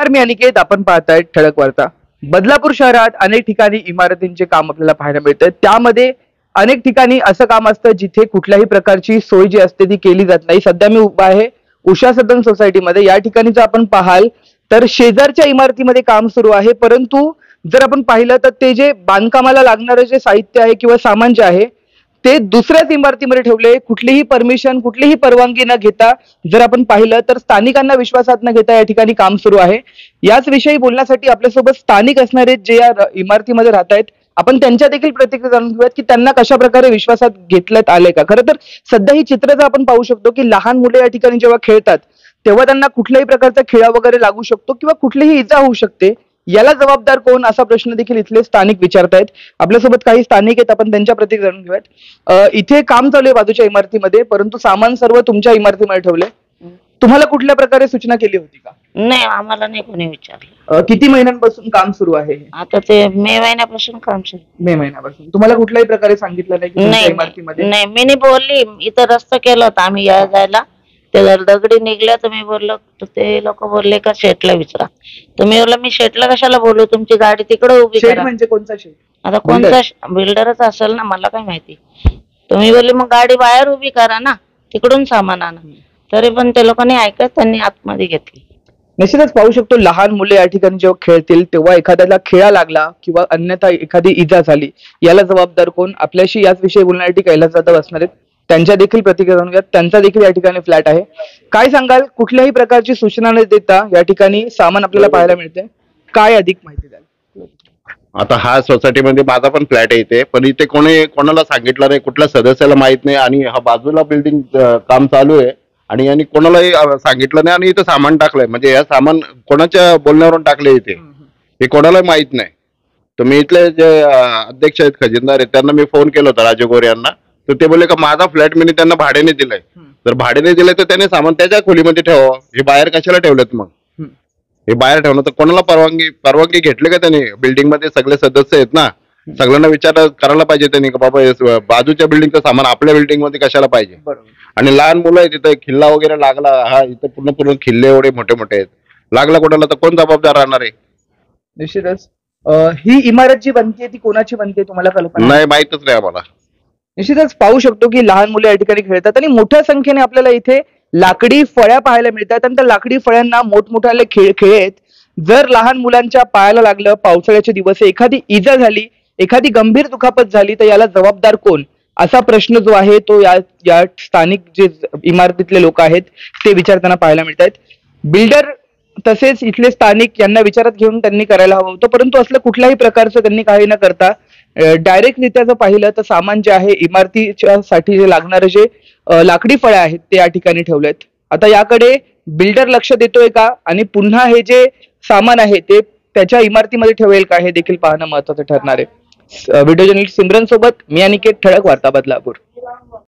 नमस्कार, मी अनिकेत. आपण पाहताय ठळक वार्ता. बदलापूर शहरात अनेक ठिकाणी इमारतींचे काम आपल्याला पाहायला मिळतं. त्यामध्ये अनेक ठिकाणी असं काम असतं जिथे कुठल्याही प्रकारची सोय जी असते ती केली जात नाही. सध्या मी उभा आहे उषा सदन सोसायटीमध्ये. या ठिकाणी जर आपण पाहाल तर शेजारच्या इमारतीमध्ये काम सुरू आहे, परंतु जर आपण पाहिलं तर ते जे बांधकामाला लागणारे जे साहित्य आहे किंवा सामान जे आहे ते दुसऱ्याच इमारतीमध्ये ठेवले, कुठलीही परमिशन, कुठलीही परवानगी न घेता. जर आपण पाहिलं तर स्थानिकांना विश्वासात न घेता या ठिकाणी काम सुरू आहे. याच विषयी बोलण्यासाठी आपल्यासोबत स्थानिक असणारे जे या इमारतीमध्ये राहत आहेत, आपण त्यांच्या देखील प्रतिक्रिया जाणून घेऊयात की त्यांना कशा प्रकारे विश्वासात घेतल्यात आले का. खरं तर सध्या ही चित्र जर आपण पाहू शकतो की लहान मुले या ठिकाणी जेव्हा खेळतात तेव्हा त्यांना कुठल्याही प्रकारचा खिळा वगैरे लागू शकतो किंवा कुठलीही इजा होऊ शकते. याला जबाबदार कोण, असा प्रश्न देखील इथले स्थानिक विचारतायत. आपल्यासोबत काही स्थानिक आहेत, आपण त्यांच्या प्रतिक्रिया जाणून घेऊयात. इथे काम चालू आहे बाजूच्या इमारतीमध्ये, परंतु सामान सर्व तुमच्या इमारतीमध्ये ठेवले. तुम्हाला कुठल्या प्रकारे सूचना केली होती का? नाही, आम्हाला नाही कोणी विचारलं. किती महिन्यांपासून काम सुरू आहे? आता ते मे महिन्यापासून काम सुरू. मे महिन्यापासून. तुम्हाला कुठल्याही प्रकारे सांगितलं नाही की तुमच्या नाही इमारतीमध्ये? नाही, मी नाही बोलली. इथं रस्ता केला होता आम्ही या जायला, ते जर दगडी निघल्या तर मी बोललो, तर ते लोक बोलले का शेटला विचारा. तुम्ही बोलला मी शेटला कशाला बोलू, तुमची गाडी तिकडे उभी शेड करा. म्हणजे कोणता शेड? आता कोणता बिल्डरच असेल ना, मला काय माहिती. तुम्ही बोलले मग गाडी बाहेर उभी करा ना, तिकडून सामान आणा. तरी पण ते लोकांनी ऐकत त्यांनी आतमध्ये घेतली. निश्चितच पाहू शकतो, लहान मुले या ठिकाणी जेव्हा खेळतील तेव्हा एखाद्याला खिळा लागला किंवा अन्यथा एखादी इजा झाली, याला जबाबदार कोण? आपल्याशी याच विषयी बोलण्यासाठी कैलास जाधव असणार आहेत. त्यांच्या देखील प्रतिक्रिया जाणून घ्या. त्यांचा देखील या ठिकाणी फ्लॅट आहे. काय सांगाल, कुठल्याही प्रकारची सूचना न देता या ठिकाणी सामान आपल्याला पाहायला मिळते, काय अधिक माहिती द्याल? आता हा सोसायटीमध्ये माझा पण फ्लॅट आहे इथे, पण इथे कोणाला सांगितलं नाही, कुठल्या सदस्याला माहित नाही. आणि हा बाजूला बिल्डिंग काम चालू आहे आणि यांनी कोणालाही सांगितलं नाही आणि इथं सामान टाकलंय. म्हणजे या सामान कोणाच्या बोलण्यावरून टाकले इथे, हे कोणालाही माहित नाही. तर मी इथले जे अध्यक्ष आहेत, खजिनदार आहेत, त्यांना मी फोन केला होता, राजू गोरे यांना. तर ते बोलले का माझा फ्लॅट मी त्यांना भाड्याने दिलाय. तर भाड्याने दिलंय तर त्याने सामान त्याच्या खोलीमध्ये ठेवावं, हे बाहेर कशाला ठेवलेत? मग हे बाहेर ठेवणं तर कोणाला परवानगी घेतली का त्यांनी? बिल्डिंग मध्ये सगळे सदस्य आहेत ना, सगळ्यांना विचार करायला पाहिजे त्यांनी का बाबा बाजूच्या बिल्डिंगचं सामान आपल्या बिल्डिंग मध्ये कशाला पाहिजे. आणि लहान मुलं आहेत तिथे, खिल्ला वगैरे लागला, हा इथं पूर्ण खिल्ले एवढे मोठे मोठे आहेत, लागला कोणाला तर कोण जबाबदार राहणार आहे? निश्चितच ही इमारत जी बनते ती कोणाची बनते तुम्हाला कल्पना नाही, माहितच नाही आम्हाला. निश्चितच पाहू शकतो की लहान मुले या ठिकाणी खेळतात आणि मोठ्या संख्येने आपल्याला इथे लाकडी फळ्या पाहायला मिळतात आणि त्या लाकडी फळ्यांना मोठमोठाले खेळ आहेत. जर लहान मुलांच्या पायाला लागलं, पावसाळ्याचे दिवस, एखादी इजा झाली, एखादी गंभीर दुखापत झाली, तर याला जबाबदार कोण, असा प्रश्न जो आहे तो या स्थानिक जे इमारतीतले लोक आहेत ते विचारताना पाहायला मिळत आहेत. बिल्डर तसेच इथले स्थानिक यांना विचारात घेऊन त्यांनी करायला हवं होतं, परंतु असलं कुठल्याही प्रकारचं त्यांनी काही न करता डायरेक्टरित्या जर पाहिलं तर सामान जे आहे इमारतीच्या साठी जे लागणारे जे लाकडी फळ्या आहेत ते या ठिकाणी ठेवलेत. आता याकडे बिल्डर लक्ष देतोय का आणि पुन्हा हे जे सामान आहे ते त्याच्या इमारतीमध्ये ठेवेल का, हे देखील पाहणं महत्वाचं ठरणार आहे. व्हिडिओ जर्नलिस्ट सिमरन सोबत मी अनिकेत, ठळक वार्ता, बदलापूर.